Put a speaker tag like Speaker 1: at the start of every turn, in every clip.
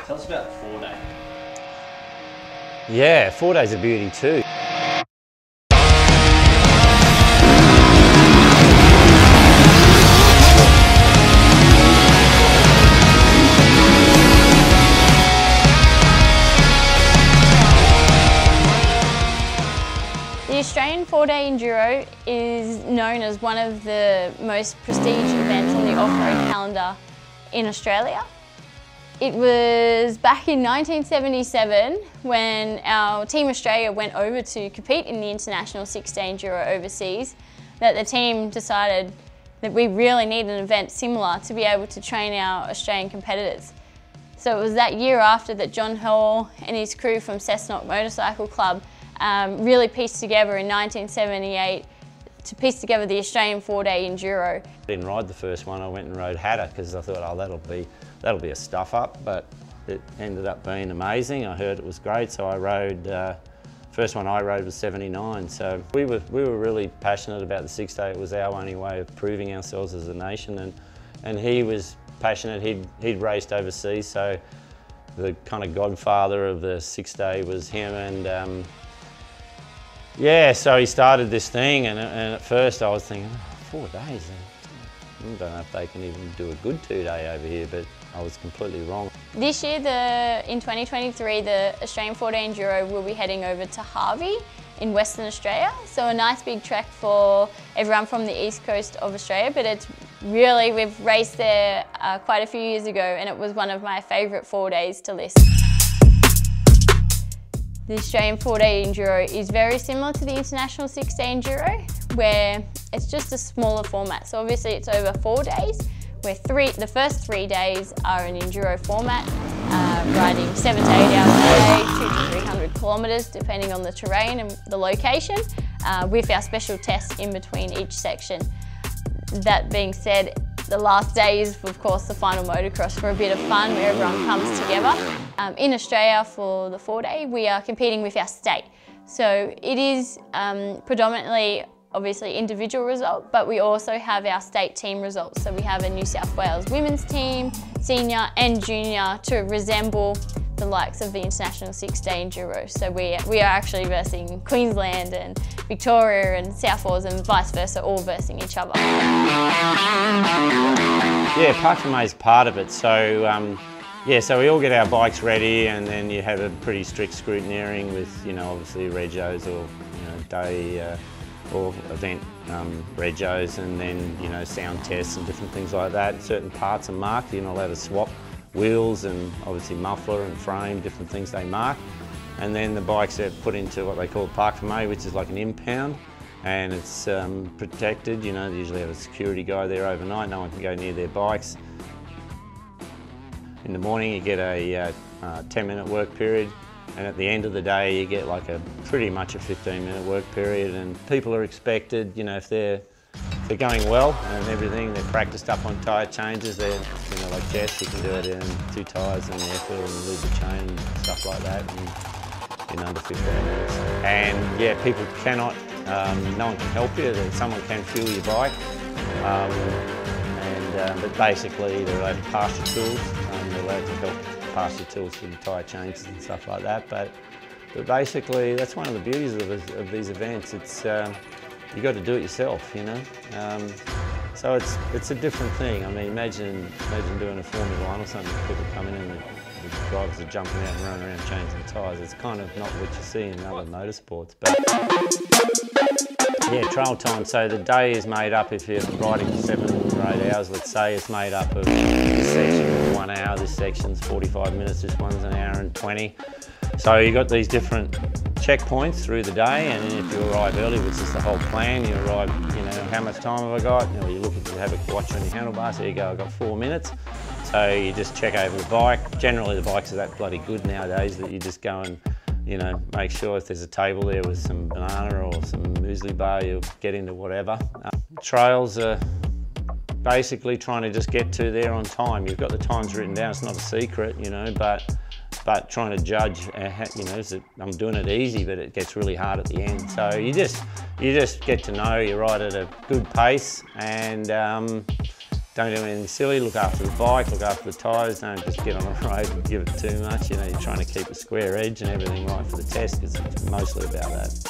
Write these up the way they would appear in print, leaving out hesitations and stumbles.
Speaker 1: Tell us about the 4-day.
Speaker 2: Yeah, 4 days of beauty too.
Speaker 3: The Australian 4-Day Enduro is known as one of the most prestigious events on the off-road calendar in Australia. It was back in 1977 when our Team Australia went over to compete in the International 6-Day Enduro overseas that the team decided that we really need an event similar to be able to train our Australian competitors. So it was that year after that John Hall and his crew from Cessnock Motorcycle Club really pieced together in 1978 to piece together the Australian 4-Day Enduro.
Speaker 2: I didn't ride the first one, I went and rode Hatter because I thought, oh, that'll be a stuff up, but it ended up being amazing. I heard it was great, so I rode, first one I rode was 79. So we were really passionate about the 6-day. It was our only way of proving ourselves as a nation, and he was passionate. He'd raced overseas, so the kind of godfather of the 6-day was him, and yeah, so he started this thing, and at first I was thinking, oh, 4 days? I don't know if they can even do a good 2-day over here, but I was completely wrong.
Speaker 3: This year, in 2023, the Australian 4-Day Enduro will be heading over to Harvey in Western Australia. So a nice big trek for everyone from the east coast of Australia, but it's really, we've raced there quite a few years ago, and it was one of my favourite 4 days to list. The Australian 4-Day Enduro is very similar to the International 6-Day Enduro, where it's just a smaller format. So obviously it's over 4 days, where the first 3 days are an enduro format, riding 7 to 8 hours a day, 200 to 300 kilometres, depending on the terrain and the location, with our special tests in between each section. That being said, the last day is, of course, the final motocross for a bit of fun where everyone comes together. In Australia for the 4-day, we are competing with our state. So it is predominantly, obviously, individual result, but we also have our state team results. So we have a New South Wales women's team, senior and junior, to resemble the likes of the International 6-Day Enduro. So we are actually versing Queensland and Victoria and South Wales and vice versa, all versing each other.
Speaker 2: Yeah, Park for May is part of it. So yeah, so we all get our bikes ready, and then you have a pretty strict scrutineering with, obviously regos or day or event regos, and then sound tests and different things like that. Certain parts are marked. You're not allowed to swap wheels and obviously muffler and frame, different things they mark. And then the bikes are put into what they call Park for May, which is like an impound, and it's protected. They usually have a security guy there overnight. No one can go near their bikes. In the morning you get a 10-minute work period, and at the end of the day you get like pretty much a 15-minute work period, and people are expected, if they're going well and everything, they're practiced up on tyre changes. They're, like Jess, you can do it in 2 tyres and the airfield and lose the chain and stuff like that in under 15 minutes. And yeah, people cannot, no one can help you. Someone can fuel your bike, but basically they're allowed to pass your tools. They're allowed to help pass your tools through the tyre changes and stuff like that. But basically, that's one of the beauties of these events. It's you got to do it yourself, So it's a different thing. I mean, imagine doing a Formula 1 or something. People coming in, the drivers are jumping out and running around changing tyres. It's kind of not what you see in other motorsports. But yeah, trail time. So the day is made up, if you're riding for 7 or 8 hours, let's say, it's made up of this section 1 hour, this section's 45 minutes, this one's an hour and 20. So you've got these different checkpoints through the day, and if you arrive early, which is the whole plan, you arrive, how much time have I got? You have a watch on your handlebars, there you go, I've got 4 minutes. So you just check over the bike. Generally the bikes are that bloody good nowadays that you just go and, make sure if there's a table there with some banana or some muesli bar, you'll get into whatever. Trails are basically trying to just get to there on time. You've got the times written down, it's not a secret, but trying to judge, I'm doing it easy, but it gets really hard at the end. So you just get to know you ride at a good pace, and don't do anything silly, look after the bike, look after the tyres, don't just get on the road and give it too much. You know, you're trying to keep a square edge and everything right for the test, because it's mostly about that.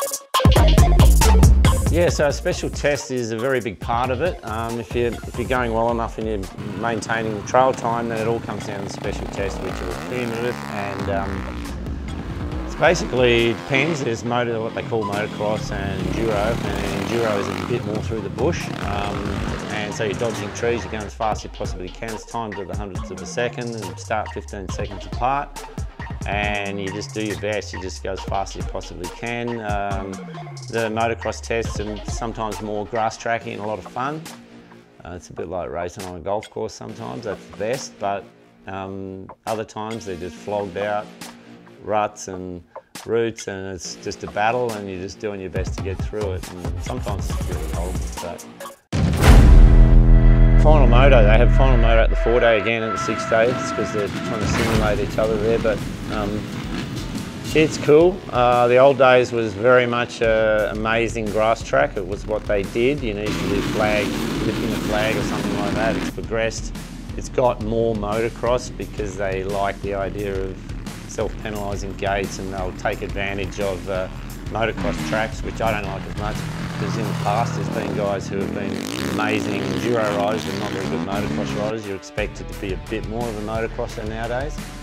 Speaker 2: Yeah, so a special test is a very big part of it. If you're going well enough and you're maintaining the trail time, then it all comes down to the special test, which are cumulative, and it's basically, it depends. There's what they call motocross and enduro, and enduro is a bit more through the bush. And so you're dodging trees, you're going as fast as you possibly can. It's timed to the hundredths of a second and start 15 seconds apart. And you just do your best, you just go as fast as you possibly can. The motocross tests are sometimes more grass tracky and a lot of fun. It's a bit like racing on a golf course sometimes, that's the best, but other times they're just flogged out, ruts and roots, and it's just a battle and you're just doing your best to get through it. And sometimes it's really horrible, but final moto, they have final moto at the 4 day again at the 6 days because they're trying to simulate each other there, but it's cool. The old days was very much an amazing grass track. It was what they did. You know, you used to do flag, lifting a flag or something like that. It's progressed. It's got more motocross because they like the idea of self-penalising gates, and they'll take advantage of motocross tracks, which I don't like as much, because in the past there's been guys who have been amazing enduro riders but not very good motocross riders. You're expected to be a bit more of a motocrosser nowadays.